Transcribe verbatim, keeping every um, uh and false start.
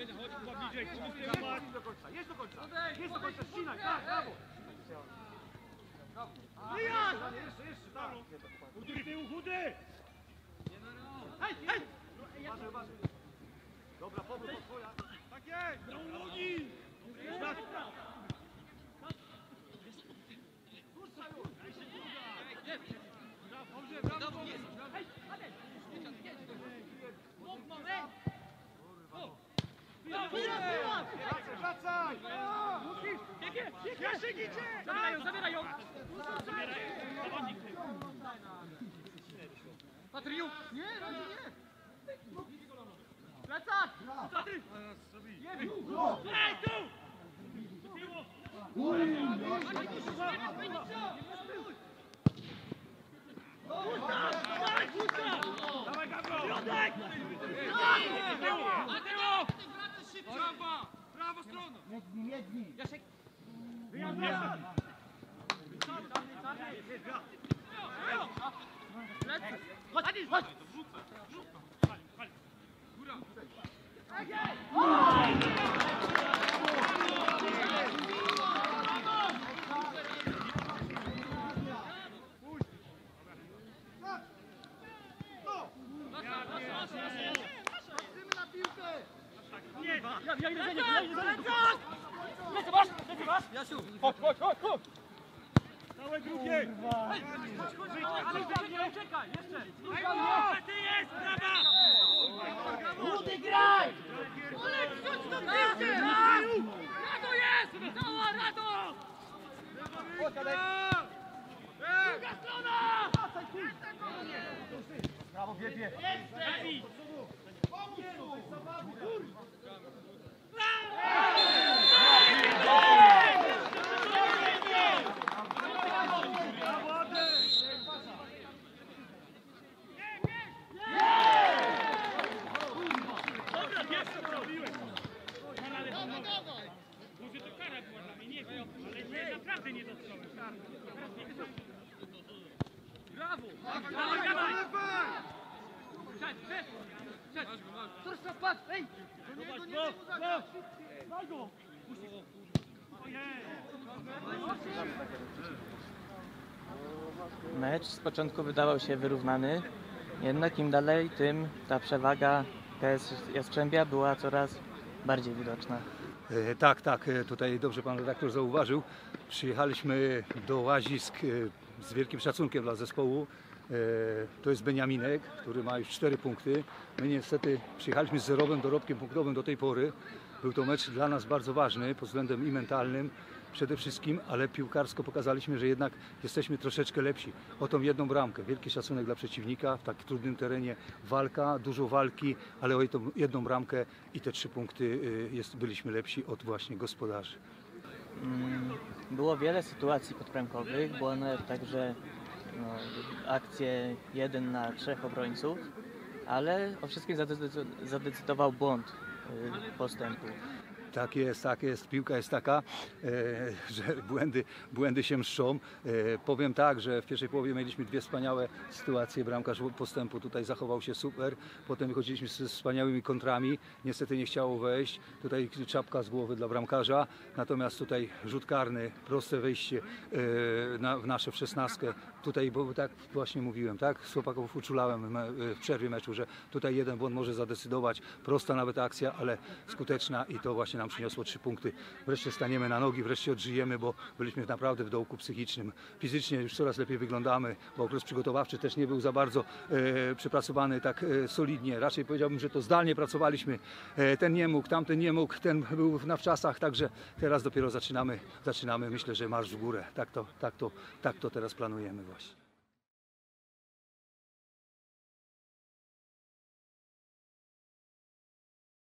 do końca, jedź do końca, jedź do końca, ścinaj, tak, brawo! Jeszcze, jeszcze, tak! Chudy, tyłu, chudy! Hej, hej! Uważaj, uważaj! Dobra, powrót od twoja! Tak jest! Do nogi! Dobrze, brawo! Hej, wracaj! Musisz! Jasiek idzie! Zabieraj ją, zabieraj ją! Zabieraj ją! Patryju! Nie, razie nie! Plecak! Patry! Ej, tu! Dawaj, Gabro! Środek! Mateo! Prawa! Prawa strona! Jedni, jedni! Jasiek! Wyjazd! Wyjazd! Chodź, chodź! Góra! Ja, ja idę za nim, ja idę za nim! Lecę masz, lecę masz! Jasiu! Chodź, chodź, chodź, chodź! Całe drugie! Chodź, chodź, ale uciekaj, uciekaj, jeszcze! Ajmo! Ty jest, brawa! Chudy, graj! Olek, chodź do piłkę! Rado jest! Cała Rado! Chodź, Adek! Druga strona! Brawo, biegnie! Lepiej! Pomóż tu! Może to kara była dla mnie, nie wiem, ale nie, naprawdę nie dotknąłem. Brawo! Dawaj, dawaj! Przed, przed! Przed! Cóż to spadł? Ej! Do niego nie mogę zagrać! Daj go! Mecz z początku wydawał się wyrównany, jednak im dalej, tym ta przewaga K S Jastrzębia była coraz bardziej widoczna. E, tak, tak, e, tutaj dobrze pan redaktor zauważył. Przyjechaliśmy do Łazisk e, z wielkim szacunkiem dla zespołu. E, to jest Beniaminek, który ma już cztery punkty. My niestety przyjechaliśmy z zerowym dorobkiem punktowym do tej pory. Był to mecz dla nas bardzo ważny pod względem i mentalnym przede wszystkim, ale piłkarsko pokazaliśmy, że jednak jesteśmy troszeczkę lepsi. O tą jedną bramkę. Wielki szacunek dla przeciwnika w tak trudnym terenie. Walka, dużo walki, ale o tą jedną bramkę i te trzy punkty jest, byliśmy lepsi od właśnie gospodarzy. Było wiele sytuacji podbramkowych, było nawet także no, akcje jeden na trzech obrońców, ale o wszystkim zadecydował błąd postępu. Tak jest, tak jest. Piłka jest taka, e, że błędy, błędy się mszczą. E, powiem tak, że w pierwszej połowie mieliśmy dwie wspaniałe sytuacje. Bramkarz postępu tutaj zachował się super. Potem wychodziliśmy z wspaniałymi kontrami. Niestety nie chciało wejść. Tutaj czapka z głowy dla bramkarza. Natomiast tutaj rzut karny, proste wejście e, na, w nasze w szesnastkę. Tutaj, bo tak właśnie mówiłem, tak? Z chłopaków uczulałem w przerwie meczu, że tutaj jeden błąd może zadecydować. Prosta nawet akcja, ale skuteczna i to właśnie nam przyniosło trzy punkty. Wreszcie staniemy na nogi, wreszcie odżyjemy, bo byliśmy naprawdę w dołku psychicznym. Fizycznie już coraz lepiej wyglądamy, bo okres przygotowawczy też nie był za bardzo e, przepracowany tak e, solidnie. Raczej powiedziałbym, że to zdalnie pracowaliśmy. E, ten nie mógł, tamten nie mógł, ten był na wczasach, także teraz dopiero zaczynamy, zaczynamy myślę, że marsz w górę. Tak to, tak to, tak to teraz planujemy właśnie.